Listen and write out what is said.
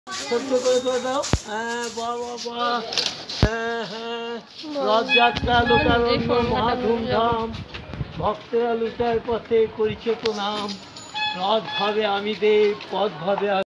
সহ্য করে দাও। হ্যাঁ বাবা, হ্যাঁ হ্যাঁ, রথযাত্রা লোকারণ্য মহা ধুমধাম, ভক্তেরা লুটার পথে করিছে প্রণাম। রথ ভাবে আমি দেব, পথ ভাবে